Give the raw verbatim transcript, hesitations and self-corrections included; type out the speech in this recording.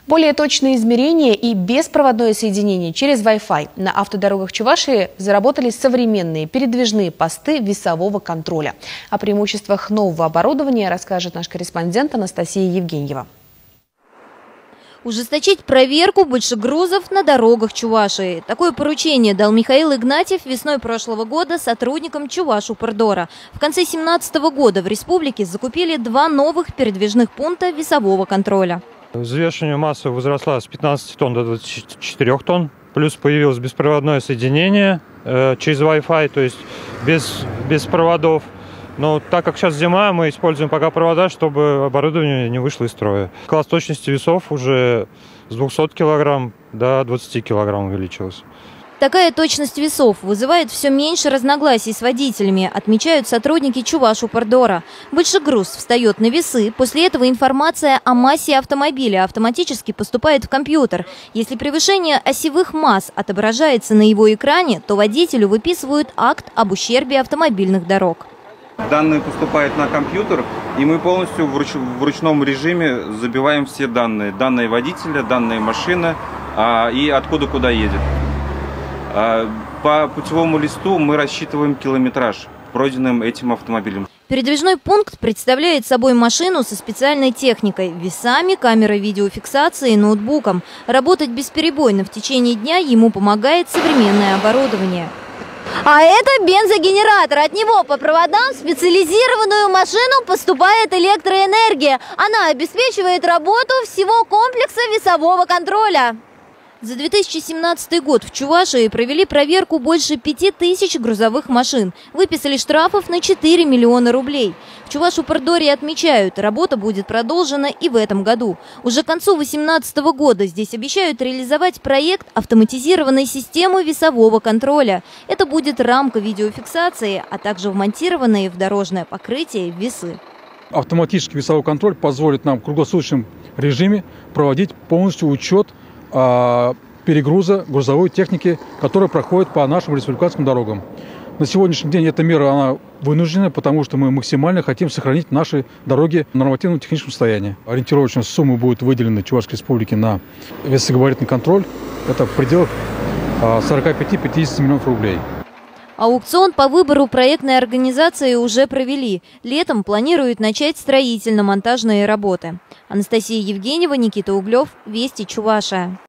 Более точные измерения и беспроводное соединение через Wi-Fi. На автодорогах Чувашии заработали современные передвижные посты весового контроля. О преимуществах нового оборудования расскажет наш корреспондент Анастасия Евгеньева. Ужесточить проверку большегрузов на дорогах Чувашии. Такое поручение дал Михаил Игнатьев весной прошлого года сотрудникам Чувашупрдора. В конце две тысячи семнадцатого года в республике закупили два новых передвижных пункта весового контроля. Взвешивание массы возросла с пятнадцати тонн до двадцати четырёх тонн. Плюс появилось беспроводное соединение э, через Wi-Fi, то есть без, без проводов. Но так как сейчас зима, мы используем пока провода, чтобы оборудование не вышло из строя. Класс точности весов уже с двухсот килограмм до двадцати килограмм увеличился. Такая точность весов вызывает все меньше разногласий с водителями, отмечают сотрудники Чувашупрдора. Большегруз встает на весы, после этого информация о массе автомобиля автоматически поступает в компьютер. Если превышение осевых масс отображается на его экране, то водителю выписывают акт об ущербе автомобильных дорог. Данные поступают на компьютер, и мы полностью в, руч... в ручном режиме забиваем все данные. Данные водителя, данные машины а, и откуда куда едет. А, по путевому листу мы рассчитываем километраж, пройденным этим автомобилем. Передвижной пункт представляет собой машину со специальной техникой, весами, камерой видеофиксации и ноутбуком. Работать бесперебойно в течение дня ему помогает современное оборудование. А это бензогенератор. От него по проводам в специализированную машину поступает электроэнергия. Она обеспечивает работу всего комплекса весового контроля. За две тысячи семнадцатый год в Чувашии провели проверку больше пяти тысяч грузовых машин. Выписали штрафов на четыре миллиона рублей. В Чувашупрдоре отмечают, работа будет продолжена и в этом году. Уже к концу две тысячи восемнадцатого года здесь обещают реализовать проект автоматизированной системы весового контроля. Это будет рамка видеофиксации, а также вмонтированные в дорожное покрытие весы. Автоматический весовой контроль позволит нам в круглосуточном режиме проводить полностью учет перегруза грузовой техники, которая проходит по нашим республиканским дорогам. На сегодняшний день эта мера она вынуждена, потому что мы максимально хотим сохранить наши дороги в нормативном техническом состоянии. Ориентировочная сумма будет выделена Чувашской республике на весогабаритный контроль. Это в пределах сорока пяти — пятидесяти миллионов рублей. Аукцион по выбору проектной организации уже провели. Летом планируют начать строительно-монтажные работы. Анастасия Евгеньева, Никита Углев, Вести Чувашия.